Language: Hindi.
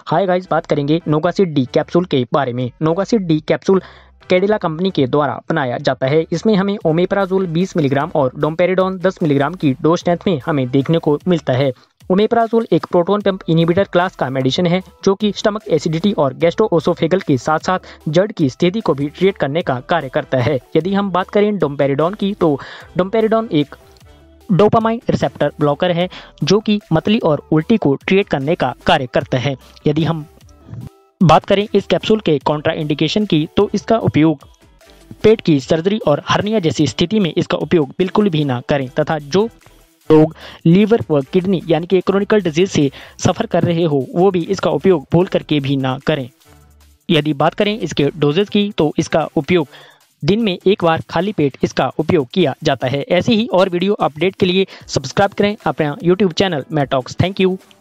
हाय गाइस, बात करेंगे नोगासिड डी कैप्सूल के बारे में। Nogacid D capsule Cadila company के द्वारा बनाया जाता है। इसमें हमें ओमेप्राजोल 20 मिलीग्राम और डोम्पेरिडोन 10 मिलीग्राम की डोज स्ट्रेंथ में हमें देखने को मिलता है। ओमेप्राजोल एक प्रोटोन पंप इनहिबिटर क्लास का मेडिसिन है जो कि स्टमक एसिडिटी और गैस्ट्रोओसोफेगल के साथ साथ जड़ की स्थिति को भी ट्रीट करने का कार्य करता है। यदि हम बात करें डोम्पेरिडोन की, तो डोम्पेरिडोन एक डोपामाइन रिसेप्टर ब्लॉकर है जो कि मतली और उल्टी को ट्रीट करने का कार्य करता है। यदि हम बात करें इस कैप्सूल के कॉन्ट्राइंडिकेशन की, तो इसका उपयोग पेट की सर्जरी और हर्निया जैसी स्थिति में इसका उपयोग बिल्कुल भी ना करें, तथा जो लोग लीवर व किडनी यानी कि क्रोनिकल डिजीज से सफ़र कर रहे हो वो भी इसका उपयोग भूल करके भी ना करें। यदि बात करें इसके डोजेज की, तो इसका उपयोग दिन में एक बार खाली पेट इसका उपयोग किया जाता है। ऐसी ही और वीडियो अपडेट के लिए सब्सक्राइब करें अपना यूट्यूब चैनल मैटॉक्स। Thank you.